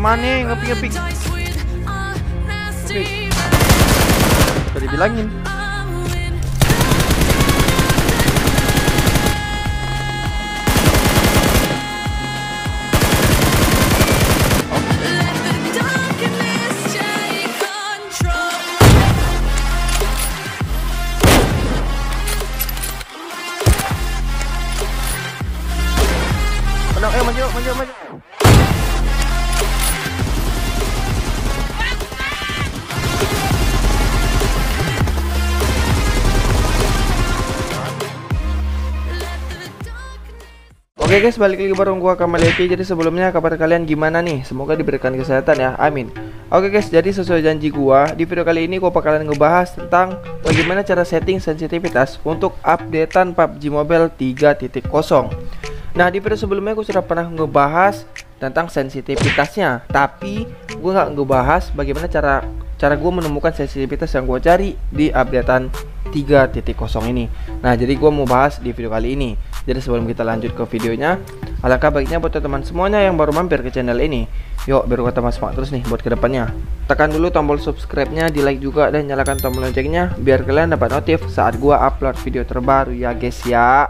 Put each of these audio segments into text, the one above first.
mana ngepi-ngepi. Udah dibilangin. Maju. Oke guys, balik lagi bareng gua Kamaleti. Jadi sebelumnya kabar kalian gimana nih? Semoga diberikan kesehatan ya, amin. Oke guys, jadi sesuai janji gua, di video kali ini gua bakalan ngebahas tentang bagaimana cara setting sensitivitas untuk updatean PUBG Mobile 3.0. Nah, di video sebelumnya gue sudah pernah ngebahas tentang sensitivitasnya, tapi gue nggak ngebahas bagaimana cara gue menemukan sensitivitas yang gue cari di updatean 3.0 ini. Nah, jadi gue mau bahas di video kali ini. Jadi sebelum kita lanjut ke videonya, alangkah baiknya buat teman-teman semuanya yang baru mampir ke channel ini, yuk biar gue tambah semangat terus nih buat kedepannya. Tekan dulu tombol subscribe-nya, di like juga, dan nyalakan tombol loncengnya biar kalian dapat notif saat gue upload video terbaru ya guys ya.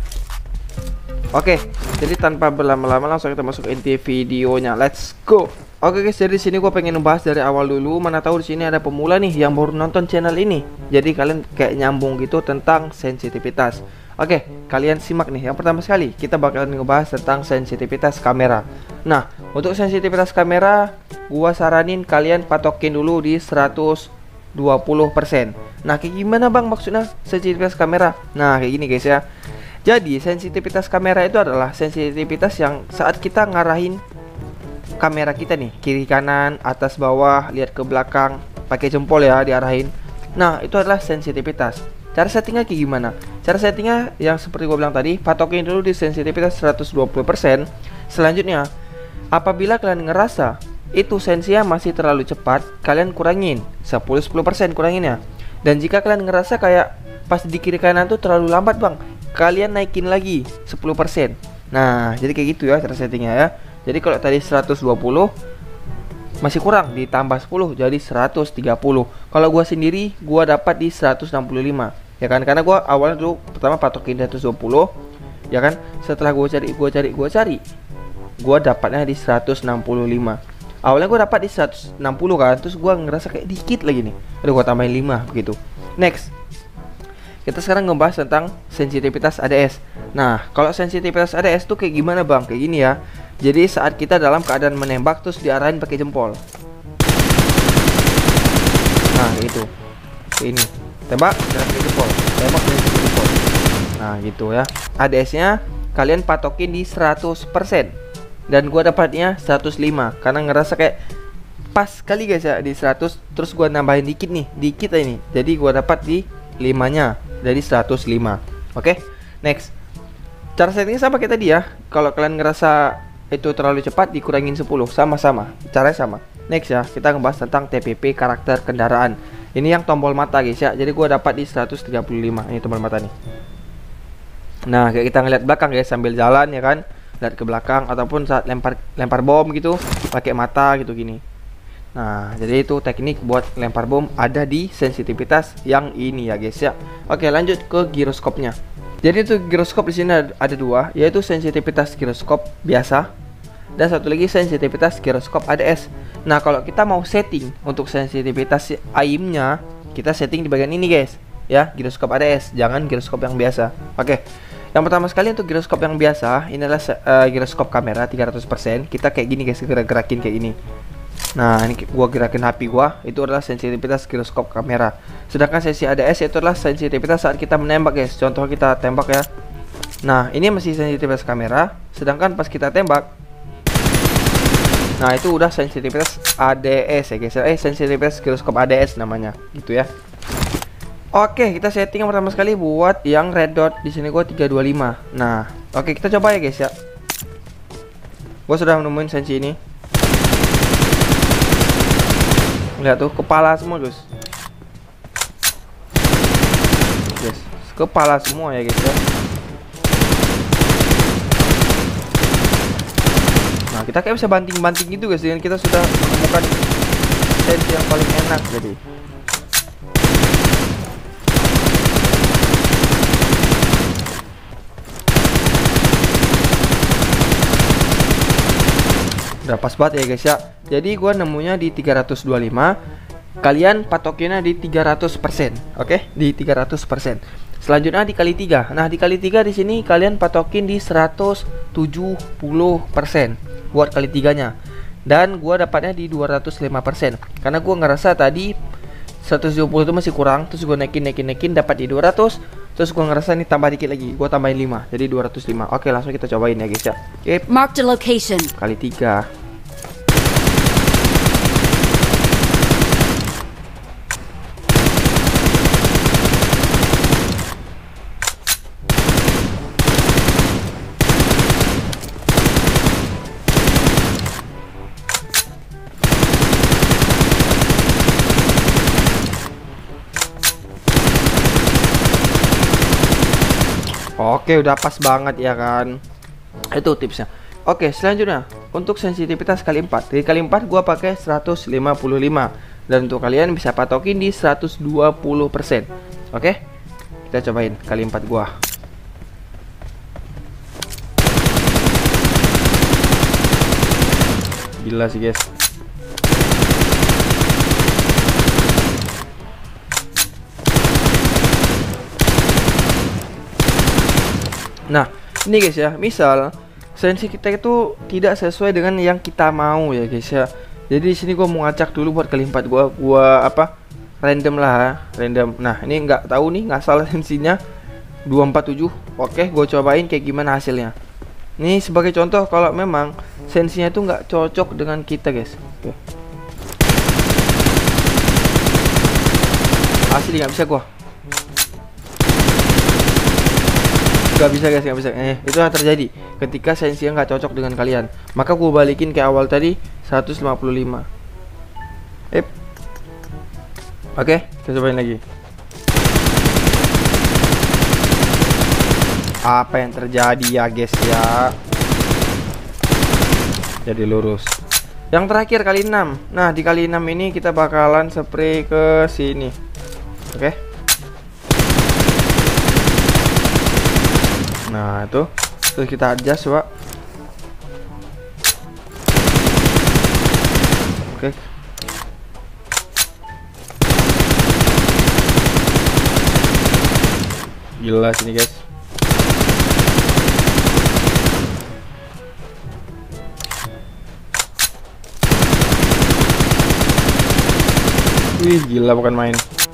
Oke, jadi tanpa berlama-lama langsung kita masuk inti videonya. Let's go. Oke guys, jadi sini gue pengen membahas dari awal dulu. Mana tahu di sini ada pemula nih yang baru nonton channel ini. Jadi kalian kayak nyambung gitu tentang sensitivitas. Oke, kalian simak nih. Yang pertama sekali kita bakalan ngebahas tentang sensitivitas kamera. Nah, untuk sensitivitas kamera, gua saranin kalian patokin dulu di 120%. Nah, kayak gimana bang maksudnya sensitivitas kamera? Nah, kayak gini guys ya. Jadi sensitivitas kamera itu adalah sensitivitas yang saat kita ngarahin kamera kita nih, kiri kanan, atas bawah, lihat ke belakang, pakai jempol ya diarahin. Nah, itu adalah sensitivitas. Cara settingnya kayak gimana? Cara settingnya yang seperti gue bilang tadi, patokin dulu di sensitivitas 120%. Selanjutnya, apabila kalian ngerasa itu sensinya masih terlalu cepat, kalian kurangin 10% kurangin ya. Dan jika kalian ngerasa kayak pas di kiri kanan tuh terlalu lambat bang, kalian naikin lagi 10%. Nah, jadi kayak gitu ya cara settingnya ya. Jadi kalau tadi 120 masih kurang, ditambah 10 jadi 130. Kalau gua sendiri gua dapat di 165. Ya kan, karena gua awalnya dulu pertama patokin 120. Ya kan, setelah gua cari gua dapatnya di 165. Awalnya gua dapat di 160 kan, terus gua ngerasa kayak dikit lagi nih. Aduh, gua tambahin 5 begitu. Next, kita sekarang ngebahas tentang sensitivitas ADS. Nah, kalau sensitivitas ADS tuh kayak gimana bang? Kayak gini ya. Jadi saat kita dalam keadaan menembak terus diarahin pakai jempol. Nah, gitu. Kayak ini. Tembak dan pakai jempol. Tembak dan pakai jempol. Nah, gitu ya. ADS-nya kalian patokin di 100%. Dan gua dapatnya 105 karena ngerasa kayak pas kali guys ya di 100, terus gua nambahin dikit nih, dikit ini. Jadi gua dapat di 5-nya dari 105. Oke, next. Cara settingnya sama kayak tadi ya. Kalau kalian ngerasa itu terlalu cepat, dikurangin 10. Sama-sama, caranya sama. Next ya, kita ngebahas tentang TPP karakter kendaraan. Ini yang tombol mata guys ya. Jadi gua dapat di 135. Ini tombol mata nih. Nah, kayak kita ngeliat belakang guys sambil jalan ya kan. Lihat ke belakang ataupun saat lempar bom gitu, pakai mata gitu gini. Nah, jadi itu teknik buat lempar bom ada di sensitivitas yang ini ya guys ya. Oke, lanjut ke giroskopnya. Jadi itu giroskop di sini ada dua, yaitu sensitivitas giroskop biasa dan satu lagi sensitivitas giroskop ADS. Nah, kalau kita mau setting untuk sensitivitas AIM-nya, kita setting di bagian ini guys ya, giroskop ADS, jangan giroskop yang biasa. Oke. Yang pertama sekali untuk giroskop yang biasa, ini adalah giroskop kamera 300%. Kita kayak gini guys, gerakin kayak gini. Nah, ini gua gerakin HP gua, itu adalah sensitivitas giroskop kamera. Sedangkan sensi ADS itu adalah sensitivitas saat kita menembak guys. Contoh kita tembak ya. Nah, ini masih sensitivitas kamera, sedangkan pas kita tembak, nah itu udah sensitivitas ADS ya guys. Sensitivitas giroskop ADS namanya, gitu ya. Oke, kita setting yang pertama sekali buat yang red dot. Di sini gua 325. Nah, oke kita coba ya guys ya. Gua sudah menemuin sensi ini. Lihat tuh, kepala semua guys. Yes, kepala semua ya guys ya. Nah, kita kayak bisa banting-banting gitu guys, dengan kita sudah menemukan sensi yang paling enak. Jadi udah pas banget ya guys ya. Jadi gua nemunya di 325, kalian patokinnya di 300%. Oke, di 300%. Selanjutnya dikali 3. Nah, dikali 3 di sini kalian patokin di 170% buat kali 3-nya. Dan gua dapatnya di 205%. Karena gua ngerasa tadi 170 itu masih kurang, terus gua naikin dapat di 200. Terus gua ngerasa ini tambah dikit lagi, gua tambahin 5, jadi 205. Oke, langsung kita cobain ya guys ya. Oke, Mark the location. kali 3. Oke, udah pas banget ya kan. Itu tipsnya. Oke, selanjutnya untuk sensitivitas kali 4. Di kali 4 gua pakai 155. Dan untuk kalian bisa patokin di 120%. Oke? Kita cobain kali 4 gua. Gila sih, guys. Nah, ini guys ya, misal sensi kita itu tidak sesuai dengan yang kita mau ya guys ya. Jadi di sini gua mau ngacak dulu buat kali 4 gua apa? Random lah, random. Nah, ini nggak tahu nih, nggak salah sensinya 247. Oke, gua cobain kayak gimana hasilnya. Ini sebagai contoh kalau memang sensinya itu nggak cocok dengan kita guys. Oke. Asli nggak bisa gua. Gak bisa guys, gak bisa. Itu yang terjadi ketika sensinya nggak cocok dengan kalian. Maka gue balikin ke awal tadi 155. Oke, kita cobain lagi. Apa yang terjadi ya guys ya? Jadi lurus. Yang terakhir kali 6. Nah, di kali 6 ini kita bakalan spray ke sini. Oke. Nah, itu terus kita adjust coba. Oke. Gila sini guys. Wih, gila bukan main.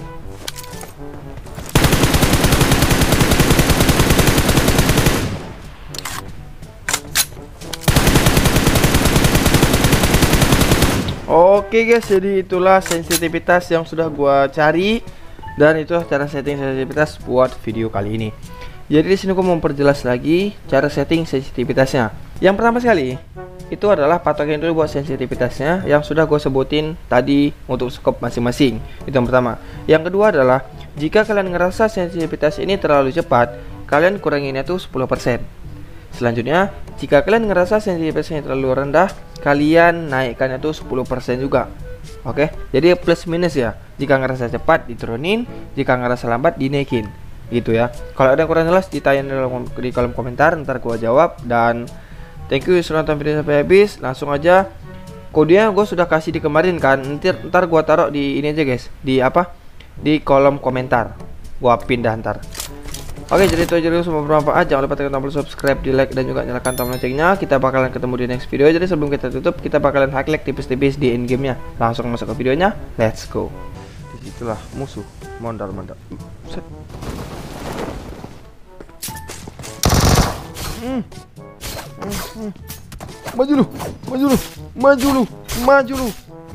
Oke guys, jadi itulah sensitivitas yang sudah gua cari dan itu cara setting sensitivitas buat video kali ini. Jadi di sini gua mau memperjelas lagi cara setting sensitivitasnya. Yang pertama sekali itu adalah patokin dulu buat sensitivitasnya yang sudah gue sebutin tadi untuk scope masing-masing. Itu yang pertama. Yang kedua adalah jika kalian ngerasa sensitivitas ini terlalu cepat, kalian kuranginnya tuh 10%. Selanjutnya, jika kalian ngerasa sensitivitasnya terlalu rendah, kalian naikkannya tuh 10% juga. Oke, jadi plus minus ya. Jika ngerasa cepat diturunin, jika ngerasa lambat dinaikin. Gitu ya. Kalau ada yang kurang jelas ditanya di kolom komentar, ntar gua jawab. Dan thank you sudah nonton video sampai habis. Langsung aja kodenya gue sudah kasih di kemarin kan. Ntar gua taruh di ini aja guys. Di apa? Di kolom komentar. Gua pindah ntar. Oke, jadi itu aja dulu, semua bermanfaat. Jangan lupa tekan tombol subscribe, di like, dan juga nyalakan tombol loncengnya. Kita bakalan ketemu di next video. Jadi sebelum kita tutup, kita bakalan highlight tipis-tipis di end gamenya. Langsung masuk ke videonya. Let's go. Disitulah musuh. Mondar-mondar. Set. Maju lu, maju lu, maju lu, maju lu.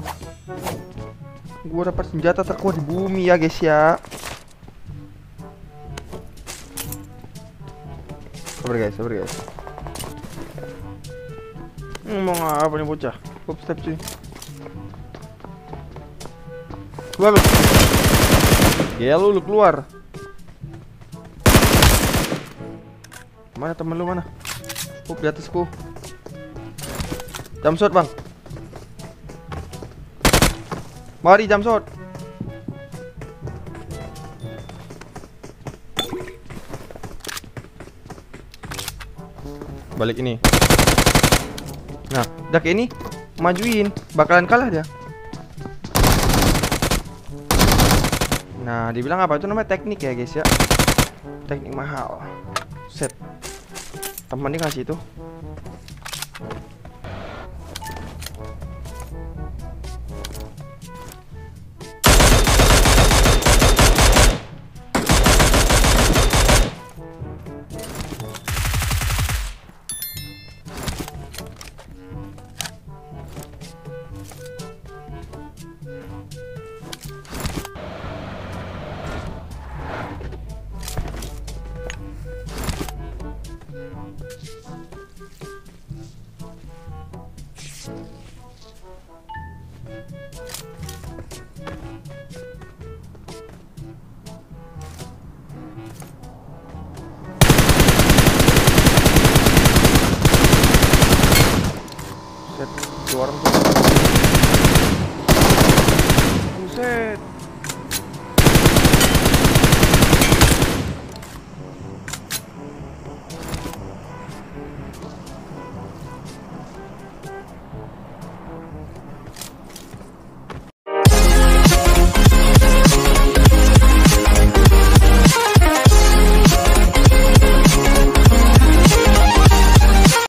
Gua dapat senjata terkuat di bumi ya guys ya. Sabar guys, sabar guys. Mau apa nih bocah? Hop step cuy. Keluar lu. Ya lu keluar. Mana temen lu mana? Hop di atasku. Jump shot, Bang. Mari jump shot. Balik ini. Nah, udah kayak ini, majuin, bakalan kalah dia. Nah, dibilang apa itu namanya teknik ya guys ya. Teknik mahal. Set. Teman dia ngasih itu. Set, dua orang tuh. Buset.